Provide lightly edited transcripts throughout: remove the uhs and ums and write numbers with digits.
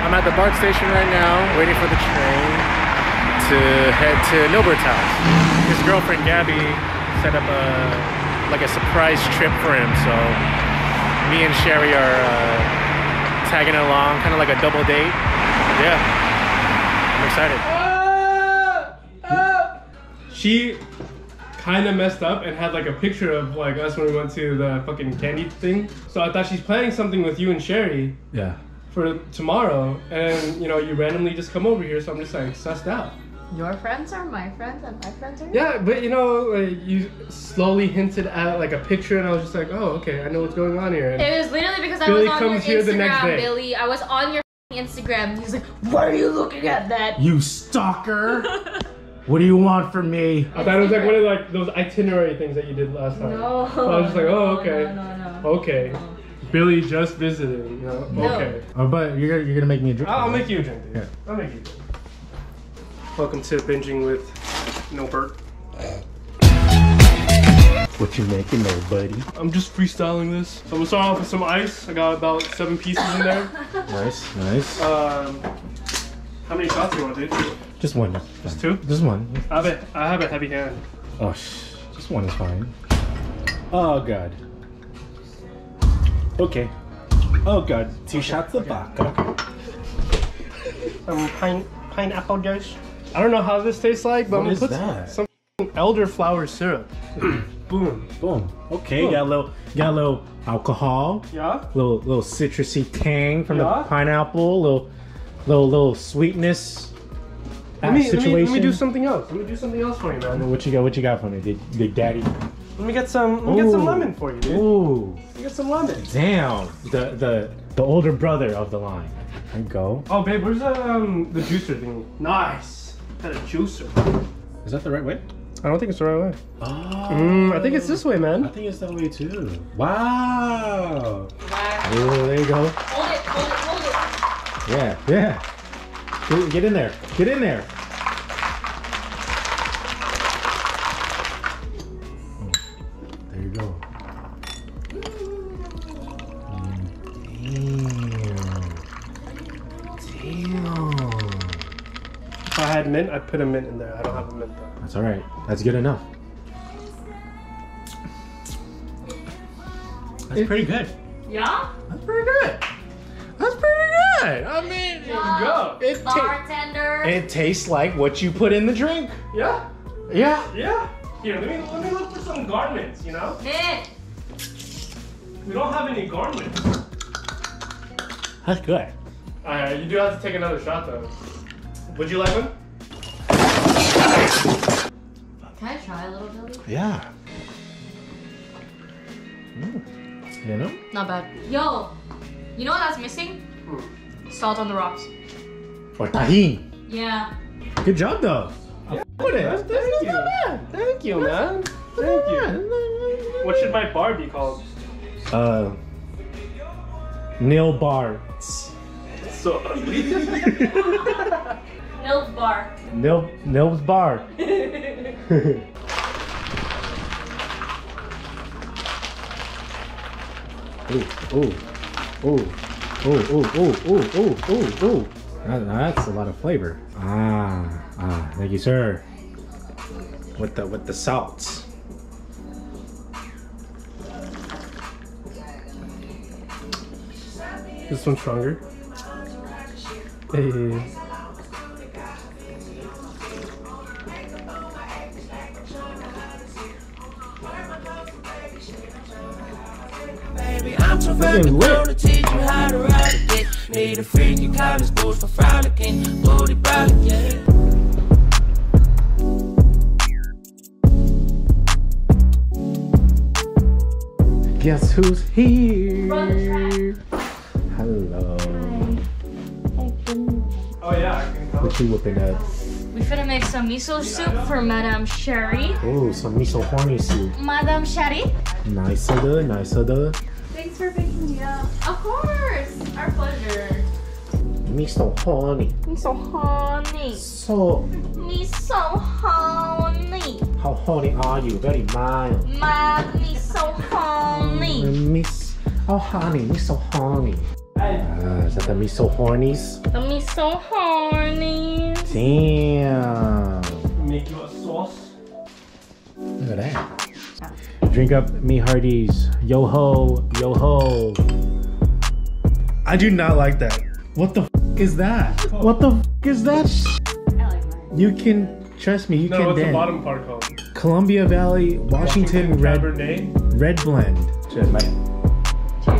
I'm at the BART station right now, waiting for the train to head to Nilbert's house. His girlfriend Gabby set up a surprise trip for him, so me and Sherry are tagging along, kind of like a double date. Yeah, I'm excited. She kind of messed up and had like a picture of like us when we went to the fucking candy thing. So I thought she's planning something with you and Sherry. Yeah. For tomorrow, and you know, you randomly just come over here, so I'm just like sussed out. Your friends are my friends and my friends are yours. Yeah, but you know, like, you slowly hinted at like a picture, and I was just like, oh, okay, I know what's going on here. And it was literally because Billy I was on your comes here the next Instagram, day. Billy. I was on your Instagram, and he was like, why are you looking at that? You stalker! What do you want from me? I thought it was like one of like those itinerary things that you did last time. No. So I was just like, oh, okay. No. Okay. No. Billy just visited, you know? No. Okay. Oh, but you're gonna make me a drink. I'll make you a drink, dude. Yeah. I'll make you a drink. Welcome to Binging with Nilbert. What you making there, buddy? I'm just freestyling this. So I'm gonna start off with some ice. I got about 7 pieces in there. Nice, nice. How many shots do you want, dude? Just one. Just two? Just one. I have a heavy hand. Oh, just one is fine. Oh, God. Okay. Oh, God. Two shots of vodka. Some pineapple juice. I don't know how this tastes like, but What I'm is gonna put that? some elderflower syrup. Boom. Boom. Okay, Boom. got a little alcohol. Yeah? Little citrusy tang from Yeah. the pineapple. Little sweetness. Let me situation. do something else. Let me do something else for you, man. What you got for me, Big Daddy? Let me get some lemon for you, dude. Ooh. Let me get some lemon. Damn. The older brother of the line. There you go. Oh, babe, where's the juicer thing? Nice. Got a juicer. Is that the right way? I don't think it's the right way. Oh. I think it's this way, man. I think it's that way too. Wow. Wow. Oh, there you go. Hold it. Yeah. Get in there. Get in there. There you go. Damn. If I had mint, I'd put a mint in there. I don't have a mint though. That's all right. That's good enough. That's pretty good. Yeah? That's pretty good. That's pretty good. I mean, Go. Bartender. it tastes like what you put in the drink. Yeah? Yeah. Yeah. Here, let me look for some garments, you know? Mint. We don't have any garments. That's good. Alright, you do have to take another shot though. Would you like one? Can I try a little, Billy? Yeah. You know? Not bad. Yo, you know what that's missing? Salt on the rocks. Or tahini. Yeah. Good job though. Yeah. Put it. Thank you. Thank you, man. Thank you. What should my bar be called? Nil Barts. So ugly. Milk bar. Nil's Bar. Ooh. That's a lot of flavor. Thank you, sir. With the salts. This one's stronger. Hey. I'm too fucking grown to teach you how to ride a dick. Need a freaky college boots for frolicking, booty brolic, yeah. Guess who's here? Hello. Oh yeah, I can tell. What you whipping up? We finna make some miso soup for Madame Sherry. Oh, some miso horny soup. Madame Sherry. Nice of the. Thanks for picking me up. Of course. Our pleasure. Miso horny. Miso honey. So, Miso honey. how horny are you? Very mild. Miso honey. Miss, oh honey, miso horny. Is that the miso hornies? The miso horny. Damn. Make you a sauce. Look at that. Drink up me hearties. Yo ho, yo ho. I do not like that. What the f is that? What the f is that? I like mine. You can trust me. You No, can what's the dance. bottom part called? Columbia Valley, Washington red Cabernet. red blend. Cheers, mate. Cheers,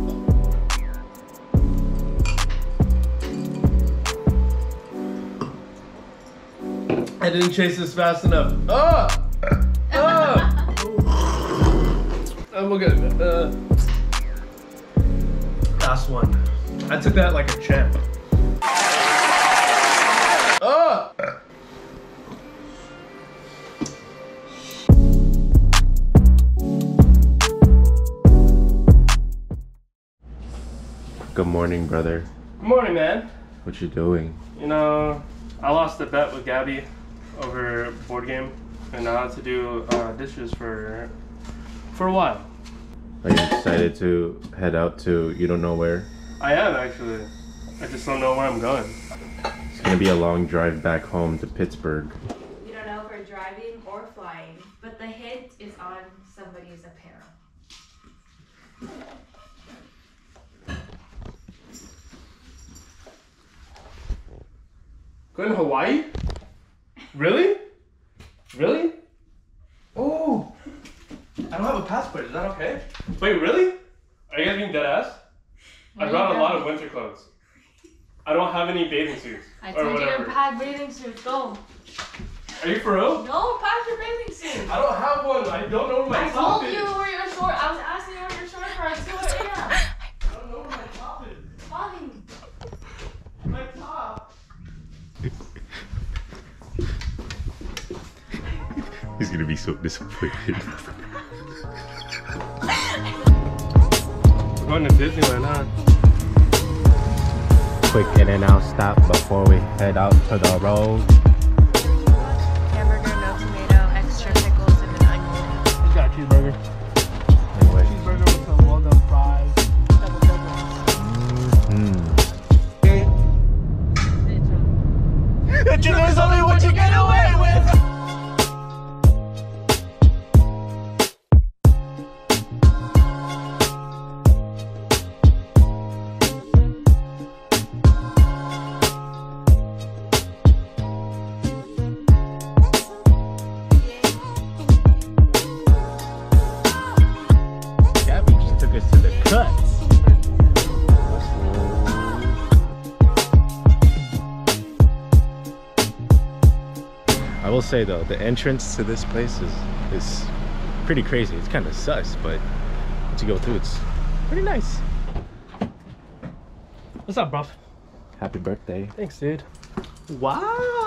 I didn't chase this fast enough. I'm good. Last one. I took that like a champ. Good morning, brother. Good morning, man. What you doing? You know, I lost a bet with Gabby over a board game, and I had to do dishes for a while. Are you excited to head out to you don't know where? I am actually. I just don't know where I'm going. It's gonna be a long drive back home to Pittsburgh. We don't know if we're driving or flying, but the hint is on somebody's apparel. Going to Hawaii? Really? Really? Oh, I don't have a passport. Is that okay? Wait, really? Are you guys being dead ass? I brought a lot of winter clothes. I don't have any bathing suits I or told you whatever. to pack bathing suits. Go. Are you for real? No, pack your bathing suit. I don't have one. I don't know where my I top told is. you where your short. I was asking you where your shorts are at 2 a.m. I don't know where my top is. Fine. My top. He's gonna be so disappointed. We're going to Disneyland, huh? Quick in and out stop before we head out to the road. Hamburger, no tomato, extra pickles, and an onion. You got a cheeseburger. Anyway. Cheeseburger with some well-done fries. Double There's only what you get away with. Gabby just took us to the cuts. I will say though, the entrance to this place is pretty crazy. It's kind of sus, but once you go through, it's pretty nice. What's up, bro? Happy birthday. Thanks, dude. Wow.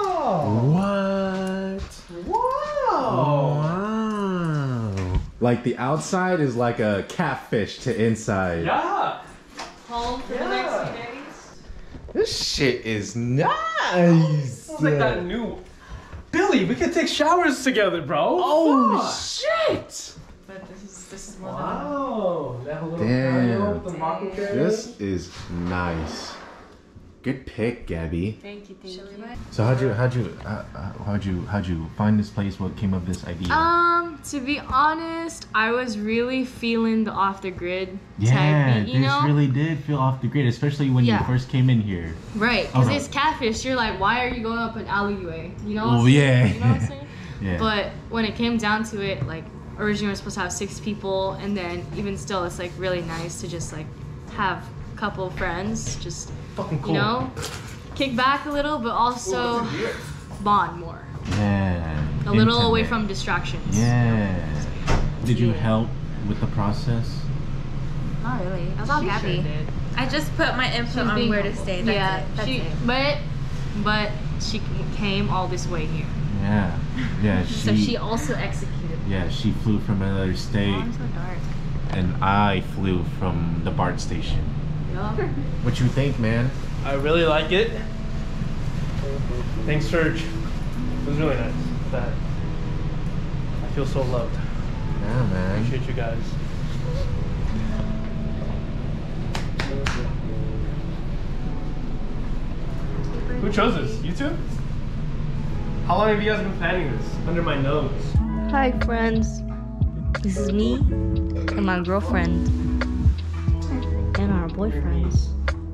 What? Wow. Wow. Like the outside is like a catfish to inside. Yeah. Home for the next few days. This shit is nice. It's like that new. Billy, we can take showers together, bro. Oh Fuck. shit. But this is more Wow. They have a little Damn. patio with the mocking chairs. This is nice. Good pick, Gabby. Thank you, thank you. So how'd you find this place? What came of this idea? To be honest, I was really feeling the off the grid yeah, type beat, you this know? really did feel off the grid, especially when Yeah. you first came in here. Right, because Okay. it's catfish. You're like, why are you going up an alleyway? You know? Oh, what I'm saying? yeah. You know what I'm saying? Yeah. But when it came down to it, like originally we were supposed to have 6 people, and then even still, it's like really nice to just like have a couple friends, just Fucking cool. you know, kick back a little, but also bond more, Yeah. a little away Intimate. from distractions. Yeah. Did you Yeah. help with the process? Not really. I was all happy. I just put my input on where to stay. That's Yeah, it. That's she, it. but she came all this way here, Yeah. Yeah. so she also executed. Yeah, she flew from another state, I'm so dark. and I flew from the BART station. Yup. What you think, man? I really like it. Thanks, Serge. It was really nice. That I feel so loved. Yeah, man. Appreciate you guys. Who chose this? You two? How long have you guys been planning this? Under my nose. Hi friends. This is me and my girlfriend and our boyfriends.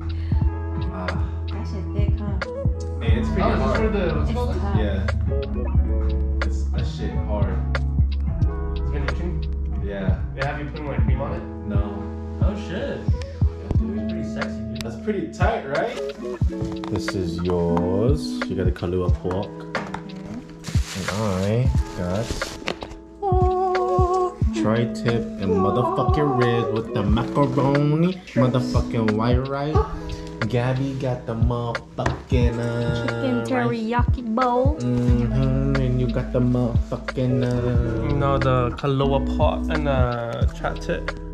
That shit thick, huh? Hey, it's pretty Oh, is this hard. for the what's it called? Tough. Yeah. It's that shit hard. It's been itching. Yeah. Yeah, have you put like cream on it? No. Oh shit. Yeah, dude. Pretty sexy, dude. That's pretty tight, right? This is yours. You got a Kahlua pork. And I got tri-tip and motherfucking ribs with the macaroni, motherfucking white rice. Gabby got the motherfucking Chicken teriyaki bowl. And you got the motherfucking No, the Kahlua pot and the chat tip.